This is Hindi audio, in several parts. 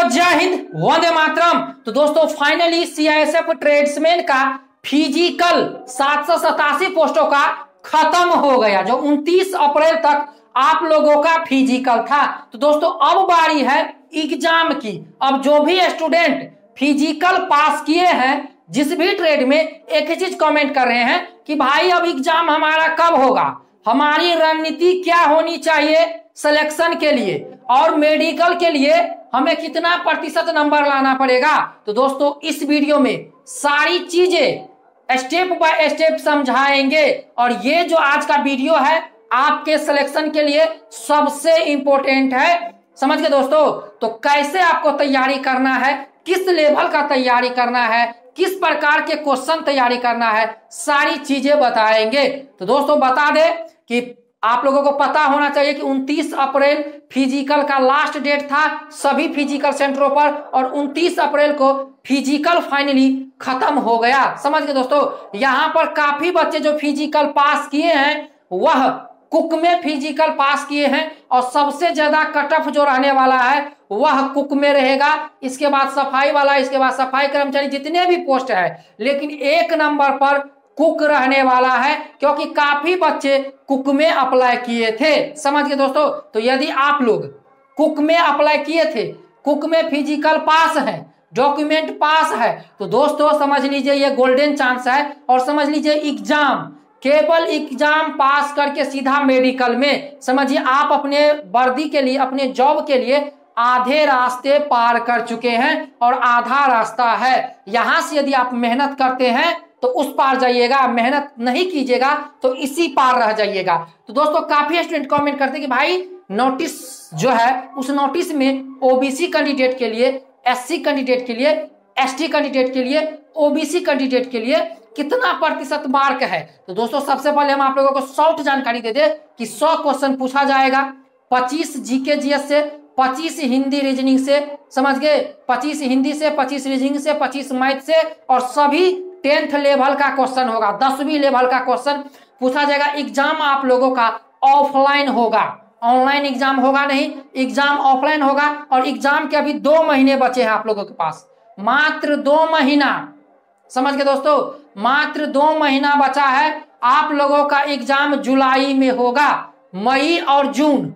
जय हिंद, वंदे मातरम। तो दोस्तों फाइनली सीआईएसएफ ट्रेड्समैन का फिजिकल 787 पोस्टों का खत्म हो गया, जो 29 अप्रैल तक आप लोगों का फिजिकल था। तो दोस्तों अब बारी है एग्जाम की। अब जो भी स्टूडेंट फिजिकल पास किए हैं, जिस भी ट्रेड में, एक ही चीज कमेंट कर रहे हैं कि भाई अब एग्जाम हमारा कब होगा, हमारी रणनीति क्या होनी चाहिए सिलेक्शन के लिए, और मेडिकल के लिए हमें कितना प्रतिशत नंबर लाना पड़ेगा। तो दोस्तों इस वीडियो में सारी चीजें स्टेप बाय स्टेप समझाएंगे, और ये जो आज का वीडियो है आपके सिलेक्शन के लिए सबसे इंपॉर्टेंट है। समझ गए दोस्तों? तो कैसे आपको तैयारी करना है, किस लेवल का तैयारी करना है, किस प्रकार के क्वेश्चन तैयारी करना है, सारी चीजें बताएंगे। तो दोस्तों बता दें कि आप लोगों को पता होना चाहिए कि 29 अप्रैल फिजिकल का लास्ट डेट था सभी फिजिकल सेंटरों पर, और 29 अप्रैल को फिजिकल फाइनली खत्म हो गया। समझ गए दोस्तों? यहां पर काफी बच्चे जो फिजिकल पास किए हैं वह कुक में फिजिकल पास किए हैं, और सबसे ज्यादा कट ऑफ जो रहने वाला है वह कुक में रहेगा। इसके बाद सफाई वाला, इसके बाद सफाई कर्मचारी, जितने भी पोस्ट है, लेकिन एक नंबर पर कुक रहने वाला है, क्योंकि काफी बच्चे कुक में अप्लाई किए थे। समझ गए दोस्तों? तो यदि आप लोग कुक में अप्लाई किए थे, कुक में फिजिकल पास है, डॉक्यूमेंट पास है, तो दोस्तों समझ लीजिए ये गोल्डन चांस है। और समझ लीजिए एग्जाम, केवल एग्जाम पास करके सीधा मेडिकल में, समझिए आप अपने वर्दी के लिए, अपने जॉब के लिए आधे रास्ते पार कर चुके हैं, और आधा रास्ता है। यहां से यदि आप मेहनत करते हैं तो उस पार जाइएगा, मेहनत नहीं कीजिएगा तो इसी पार रह जाइएगा। तो दोस्तों काफी स्टूडेंट कमेंट करते हैं कि भाई नोटिस जो है, उस नोटिस में ओबीसी कैंडिडेट के लिए, एससी कैंडिडेट के लिए, एसटी कैंडिडेट के लिए, ओबीसी कैंडिडेट के लिए कितना प्रतिशत मार्क है। तो दोस्तों सबसे पहले हम आप लोगों को शॉर्ट जानकारी दे दें कि 100 क्वेश्चन पूछा जाएगा, 25 जीके जीएस से, 25 हिंदी रीजनिंग से, समझ गए, 25 हिंदी से, 25 रीजनिंग से, 25 मैथ से, और सभी 10th लेवल का क्वेश्चन होगा, 10वीं लेवल का क्वेश्चन पूछा जाएगा। एग्जाम आप लोगों का ऑफलाइन होगा, ऑनलाइन एग्जाम होगा नहीं, एग्जाम ऑफलाइन होगा। और एग्जाम के अभी 2 महीने बचे हैं आप लोगों के पास, मात्र 2 महीना। समझ गए दोस्तों? मात्र 2 महीना बचा है। आप लोगों का एग्जाम जुलाई में होगा, मई और जून,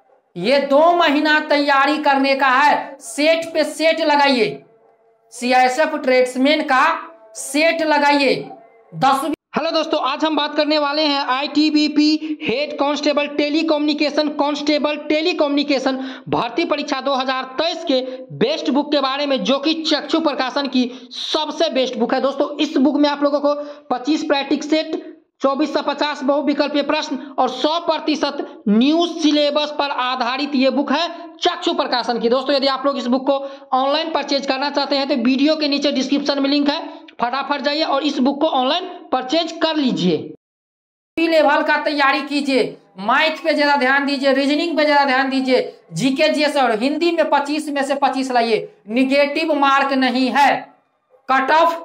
ये 2 महीना तैयारी करने का है। सेट पे सेट लगाइए, सीआईएसएफ ट्रेड्समैन का सेट लगाइए 10। हेलो दोस्तों, आज हम बात करने वाले हैं आईटीबीपी हेड कांस्टेबल टेलीकम्युनिकेशन भर्ती परीक्षा 2023 के बेस्ट बुक के बारे में, जो कि चक्षु प्रकाशन की सबसे बेस्ट बुक है। दोस्तों इस बुक में आप लोगों को 25 प्रैक्टिस सेट, 2450 बहुविकल्पीय प्रश्न और 100% न्यूज सिलेबस पर आधारित ये बुक है चक्षु प्रकाशन की। दोस्तों यदि आप लोग इस बुक को ऑनलाइन परचेज करना चाहते हैं तो वीडियो के नीचे डिस्क्रिप्शन में लिंक है, फटाफट जाइए और इस बुक को ऑनलाइन परचेज कर लीजिए। लेवल का तैयारी कीजिए, मैथ पे ज्यादा ध्यान दीजिए, रीजनिंग पे ज्यादा ध्यान दीजिए, जीके जीएस और हिंदी में 25 में से 25 लाइए। निगेटिव मार्क नहीं है, कट ऑफ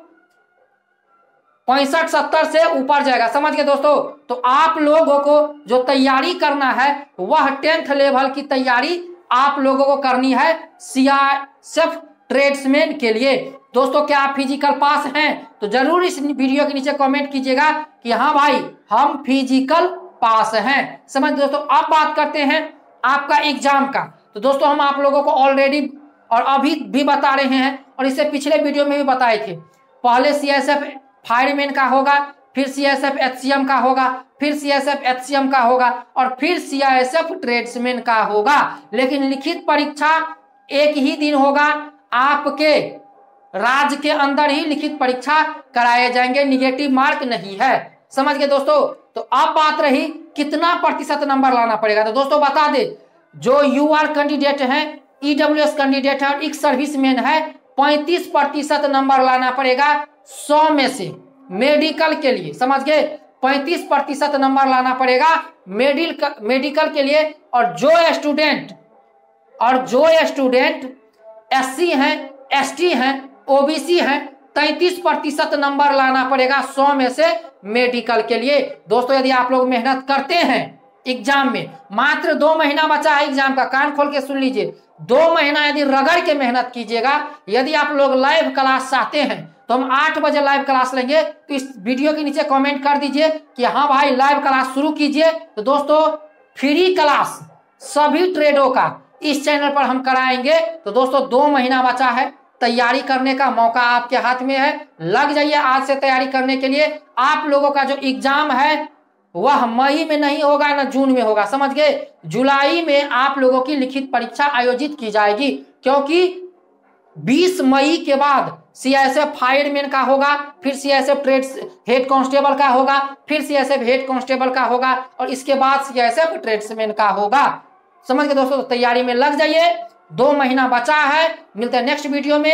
65-70 से ऊपर जाएगा। समझ गए दोस्तों? तो आप लोगों को जो तैयारी करना है वह 10th लेवल की तैयारी आप लोगों को करनी है सीआईएसएफ ट्रेड्समैन के लिए। दोस्तों क्या आप फिजिकल पास हैं? तो जरूर इस वीडियो के नीचे कमेंट कीजिएगा कि हाँ भाई हम फिजिकल पास हैं। समझ दोस्तों? अब बात करते हैं आपका एग्जाम का। तो दोस्तों हम आप लोगों को ऑलरेडी और अभी भी बता रहे हैं, और इससे पिछले वीडियो में भी बताए थे। पहले सीआईएसएफ फायरमैन का होगा, फिर सीआईएसएफ एचसीएम का होगा, फिर सीआईएसएफ एचसीएम का होगा, और फिर सीआईएसएफ ट्रेड्समैन का होगा। लेकिन लिखित परीक्षा एक ही दिन होगा, आपके राज्य के अंदर ही लिखित परीक्षा कराए जाएंगे, निगेटिव मार्क नहीं है। समझ गए दोस्तों? तो अब बात रही कितना प्रतिशत नंबर लाना पड़ेगा। तो दोस्तों बता दे, जो यूआर कैंडिडेट हैं, ईडब्ल्यूएस कैंडिडेट है और एक्स सर्विसमैन है, 35% नंबर लाना पड़ेगा 100 में से मेडिकल के लिए। समझ गए? 35% नंबर लाना पड़ेगा मेडिकल के लिए। और जो स्टूडेंट एससी हैं, एसटी हैं, ओबीसी हैं, 33% नंबर लाना पड़ेगा 100 में से मेडिकल के लिए। दोस्तों यदि आप लोग मेहनत करते हैं एग्जाम में, मात्र 2 महीना बचा है एग्जाम का, कान खोल के सुन लीजिए, 2 महीना यदि रगड़ के मेहनत कीजिएगा। यदि आप लोग लाइव क्लास चाहते हैं तो हम 8 बजे लाइव क्लास लेंगे, तो इस वीडियो के नीचे कमेंट कर दीजिए कि हाँ भाई लाइव क्लास शुरू कीजिए। तो दोस्तों फ्री क्लास सभी ट्रेडों का इस चैनल पर हम कराएंगे। तो दोस्तों 2 महीना बचा है, तैयारी करने का मौका आपके हाथ में है। लग जाइए आज से तैयारी करने के लिए। आप लोगों का जो एग्जाम है वह मई में नहीं होगा ना जून में होगा, समझ गए। जुलाई में आप लोगों की लिखित परीक्षा आयोजित की जाएगी, क्योंकि 20 मई के बाद सीआईएसएफ फायरमैन का होगा, फिर सीआईएसएफ ट्रेड्स हेड कांस्टेबल का होगा, फिर सीआईएसएफ हेड कांस्टेबल का होगा, और इसके बाद सीआईएसएफ ट्रेड्समैन का होगा। समझ गए दोस्तों, तो तैयारी में लग जाइए। 2 महीना बचा है। मिलते हैं नेक्स्ट वीडियो में।